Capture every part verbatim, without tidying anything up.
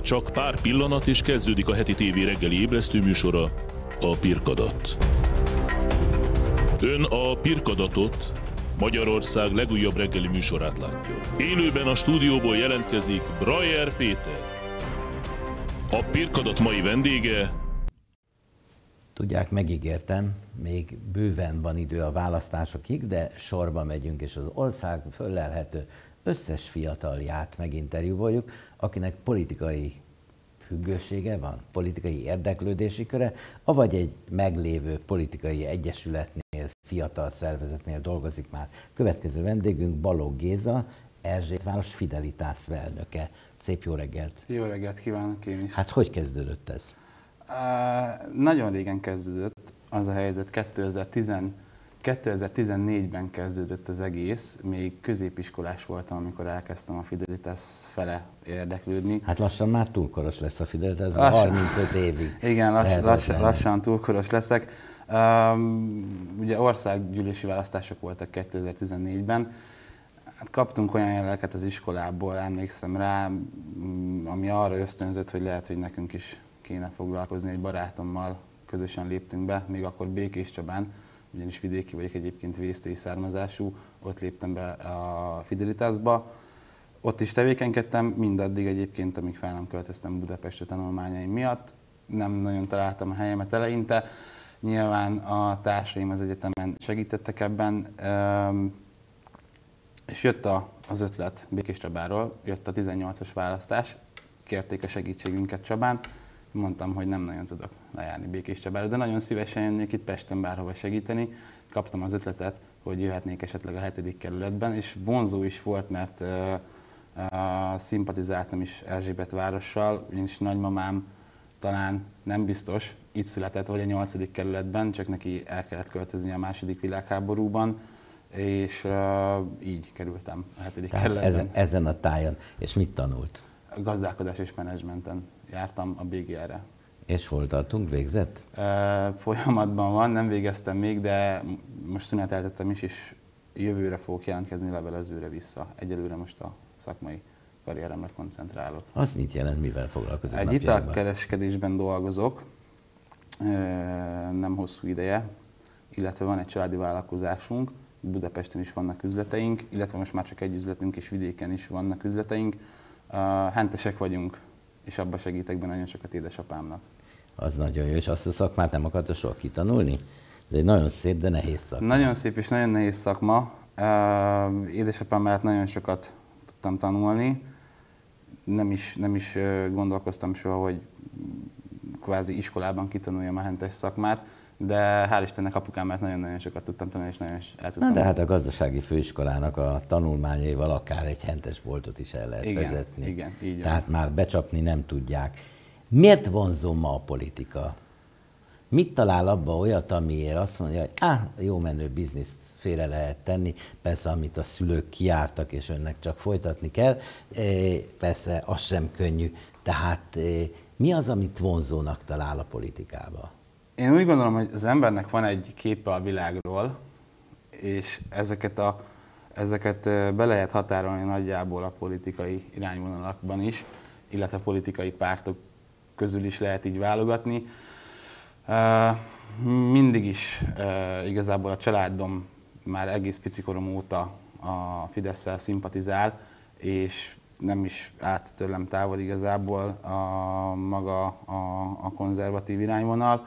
Csak pár pillanat és kezdődik a heti tévé reggeli ébresztő műsora, a Pirkadat. Ön a Pirkadatot, Magyarország legújabb reggeli műsorát látja. Élőben a stúdióból jelentkezik Brajer Péter. A Pirkadat mai vendége... Tudják, megígértem, még bőven van idő a választásokig, de sorba megyünk, és az ország föllelhető összes fiatalját meginterjúvoljuk, akinek politikai függősége van, politikai érdeklődési köre, avagy egy meglévő politikai egyesületnél, fiatal szervezetnél dolgozik már. Következő vendégünk Balogh Géza, Erzsébetváros Fidelitás elnöke. Szép jó reggelt! Jó reggelt kívánok én is! Hát hogy kezdődött ez? Uh, nagyon régen kezdődött az a helyzet, kétezer-tizennégyben kezdődött az egész, még középiskolás voltam, amikor elkezdtem a Fidelitás fele érdeklődni. Hát lassan már túlkoros lesz a Fidelitás, harmincöt évig. Igen, lass, lassan, lassan túlkoros leszek. Um, ugye országgyűlési választások voltak kétezer-tizennégyben. Hát kaptunk olyan jeleket az iskolából, emlékszem rá, ami arra ösztönzött, hogy lehet, hogy nekünk is kéne foglalkozni. Egy barátommal közösen léptünk be, még akkor Békéscsabán, ugyanis vidéki vagyok, egyébként vésztői származású, ott léptem be a Fidelitásba. Ott is tevékenykedtem, mindaddig egyébként, amíg fel nem költöztem Budapestre tanulmányaim miatt. Nem nagyon találtam a helyemet eleinte. Nyilván a társaim az egyetemen segítettek ebben, és jött az ötlet Békéscsabáról, jött a tizennyolcas választás, kérték a segítségünket Csabán. Mondtam, hogy nem nagyon tudok lejárni Békéscsabára, de nagyon szívesen jönnék itt Pesten bárhova segíteni. Kaptam az ötletet, hogy jöhetnék esetleg a hetedik kerületben, és vonzó is volt, mert uh, uh, szimpatizáltam is Erzsébetvárossal, ugyanis nagymamám talán nem biztos, itt született, vagy a nyolcadik kerületben, csak neki el kellett költözni a második világháborúban, és uh, így kerültem a hetedik Tehát kerületben. Ezen, ezen a tájon. És mit tanult? A gazdálkodás és menedzsmenten jártam a bé gé er-re. És hol tartunk? Végzett? E, folyamatban van, nem végeztem még, de most szüneteltettem is, és jövőre fogok jelentkezni levelezőre vissza. Egyelőre most a szakmai karrieremre koncentrálok. Az mit jelent, mivel foglalkozik? Egy italkereskedésben dolgozok, e, nem hosszú ideje, illetve van egy családi vállalkozásunk, Budapesten is vannak üzleteink, illetve most már csak egy üzletünk, és vidéken is vannak üzleteink. Uh, hentesek vagyunk, és abban segítek be nagyon sokat édesapámnak. Az nagyon jó, és azt a szakmát nem akarta soha kitanulni? Ez egy nagyon szép, de nehéz szakma. Nagyon szép és nagyon nehéz szakma. Uh, édesapám mellett nagyon sokat tudtam tanulni. Nem is, nem is gondolkoztam soha, hogy kvázi iskolában kitanuljam a hentes szakmát, de hál' Istennek apukám mellett nagyon-nagyon sokat tudtam tanulni, és nagyon el tudtam. Na, de hát a gazdasági főiskolának a tanulmányaival akár egy hentes boltot is el lehet igen, vezetni. Igen, így Tehát már becsapni nem tudják. Miért vonzó ma a politika? Mit talál abba olyat, amiért azt mondja, hogy áh, jó menő bizniszt félre lehet tenni, persze amit a szülők kiártak, és önnek csak folytatni kell, persze az sem könnyű. Tehát mi az, amit vonzónak talál a politikába? Én úgy gondolom, hogy az embernek van egy képe a világról, és ezeket, a, ezeket be lehet határolni nagyjából a politikai irányvonalakban is, illetve a politikai pártok közül is lehet így válogatni. Mindig is igazából a családom már egész picikorom óta a Fidesszel szimpatizál, és nem is állt tőlem távol igazából a maga a, a konzervatív irányvonal.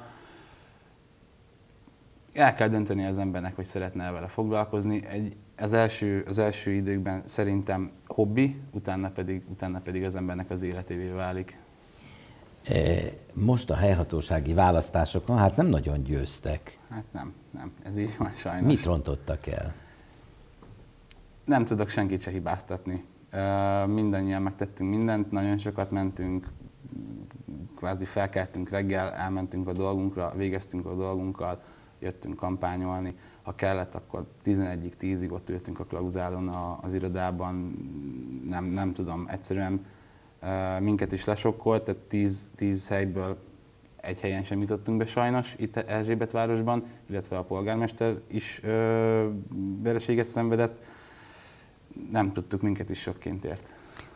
El kell dönteni az embernek, hogy szeretne vele foglalkozni. Egy, az, első, az első időkben szerintem hobbi, utána pedig, utána pedig az embernek az életévé válik. Most a helyhatósági választásokon hát nem nagyon győztek. Hát nem, nem, ez így van sajnos. Mit rontottak el? Nem tudok senkit se hibáztatni. Mindannyian megtettünk mindent, nagyon sokat mentünk, kvázi felkeltünk reggel, elmentünk a dolgunkra, végeztünk a dolgunkkal, jöttünk kampányolni. Ha kellett, akkor tizenegyig, tízig ott ültünk a klauzálon az irodában, nem, nem tudom, egyszerűen minket is lesokkolt, tehát tíz, tíz helyből egy helyen sem jutottunk be sajnos itt Erzsébetvárosban, illetve a polgármester is ö, vereséget szenvedett. Nem tudtuk, minket is sokként ért.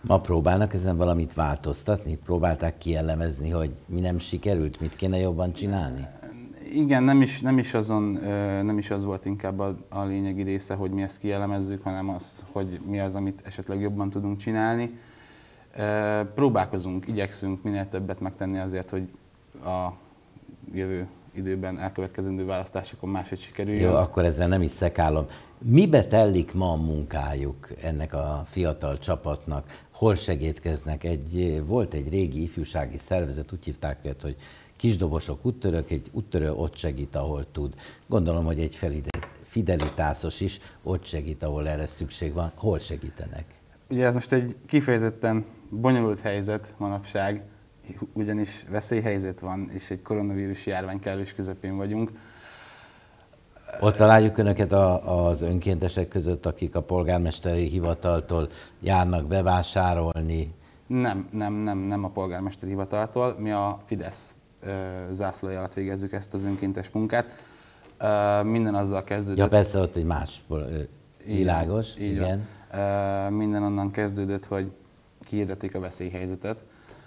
Ma próbálnak ezen valamit változtatni? Próbálták kielemezni, hogy mi nem sikerült, mit kéne jobban csinálni? Igen, nem is, nem is, azon, nem is az volt inkább a, a lényegi része, hogy mi ezt kielemezzük, hanem az, hogy mi az, amit esetleg jobban tudunk csinálni. Próbálkozunk, igyekszünk minél többet megtenni azért, hogy a jövő időben elkövetkezendő választásokon máshogy sikerüljön. Jó, akkor ezzel nem is szekálom. Mibe tellik ma a munkájuk ennek a fiatal csapatnak? Hol segítkeznek? Egy, volt egy régi ifjúsági szervezet, úgy hívták őket, hogy Kisdobosok úttörők, egy úttörő ott segít, ahol tud. Gondolom, hogy egy fidelitásos is ott segít, ahol erre szükség van. Hol segítenek? Ugye ez most egy kifejezetten bonyolult helyzet manapság, ugyanis veszélyhelyzet van, és egy koronavírus járvány kellős közepén vagyunk. Ott találjuk Önöket a, az önkéntesek között, akik a polgármesteri hivataltól járnak bevásárolni? Nem, nem, nem, nem a polgármesteri hivataltól. Mi a Fidesz zászlója alatt végezzük ezt az önkéntes munkát. Minden azzal kezdődött... Ja, persze, ott egy más világos, így igen. Van. Minden onnan kezdődött, hogy kihirdették a veszélyhelyzetet.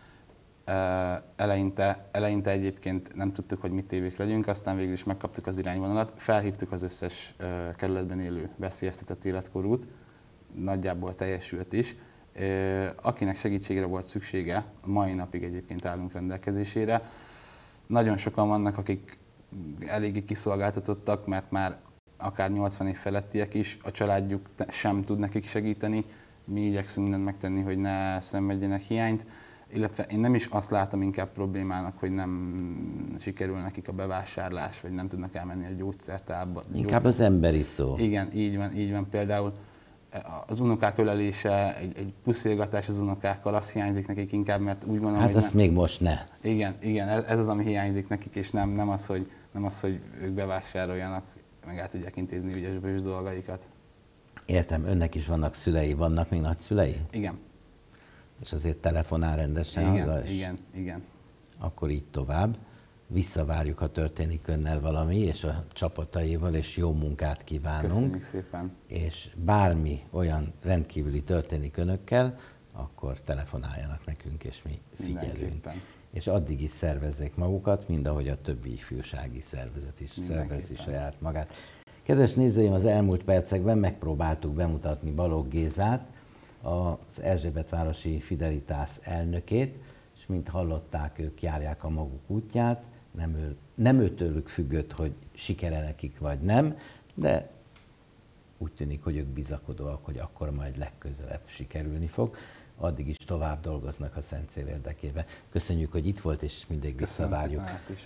Eleinte, eleinte egyébként nem tudtuk, hogy mit tévék legyünk, aztán végül is megkaptuk az irányvonalat, felhívtuk az összes kerületben élő veszélyeztetett életkorút, nagyjából teljesült is. Akinek segítségre volt szüksége, mai napig egyébként állunk rendelkezésére. Nagyon sokan vannak, akik eléggé kiszolgáltatottak, mert már akár nyolcvan év felettiek is, a családjuk sem tud nekik segíteni. Mi igyekszünk mindent megtenni, hogy ne szenvedjenek hiányt. Illetve én nem is azt látom inkább problémának, hogy nem sikerül nekik a bevásárlás, vagy nem tudnak elmenni a gyógyszertárba. Inkább gyógyszer... az emberi szó. Igen, így van, így van. Például az unokák ölelése, egy, egy puszilgatás az unokákkal, az hiányzik nekik inkább, mert úgy gondolom, hát hogy azt nem... még most ne. Igen, igen, ez, ez az, ami hiányzik nekik, és nem, nem, az, hogy, nem az, hogy ők bevásároljanak, meg el tudják intézni ügyes dolgaikat. Értem, önnek is vannak szülei, vannak még nagyszülei? Igen. És azért telefonál rendesen igen, haza? Igen, igen. Akkor így tovább. Visszavárjuk, ha történik önnel valami, és a csapataival, és jó munkát kívánunk. Köszönjük szépen. És bármi olyan rendkívüli történik önökkel, akkor telefonáljanak nekünk, és mi figyelünk. És addig is szervezzék magukat, mind ahogy a többi ifjúsági szervezet is szervezi saját magát. Kedves nézőim, az elmúlt percekben megpróbáltuk bemutatni Balogh Gézát, az Erzsébetvárosi Fidelitás elnökét, és mint hallották, ők járják a maguk útját, nem, ő, nem őtőlük függött, hogy sikere nekik vagy nem, de úgy tűnik, hogy ők bizakodóak, hogy akkor majd legközelebb sikerülni fog. Addig is tovább dolgoznak a szent cél érdekében. Köszönjük, hogy itt volt, és mindig visszavárjuk.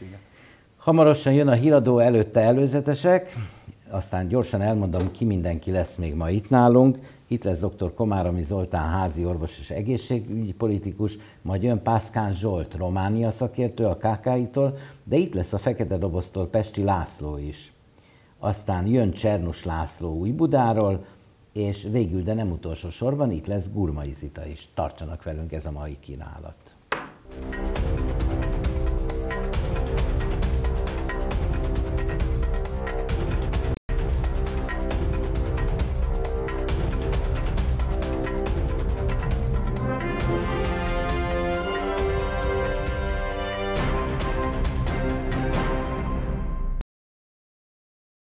Hamarosan jön a híradó, előtte előzetesek, aztán gyorsan elmondom, ki mindenki lesz még ma itt nálunk. Itt lesz dr. Komáromi Zoltán, házi orvos és egészségügyi politikus, majd jön Pászkán Zsolt, Románia szakértő a ká ká í-tól, de itt lesz a Fekete Doboztól Pesti László is. Aztán jön Csernus László Újbudáról, és végül, de nem utolsó sorban, itt lesz Gurmai Zita is. Tartsanak velünk, ez a mai kínálat.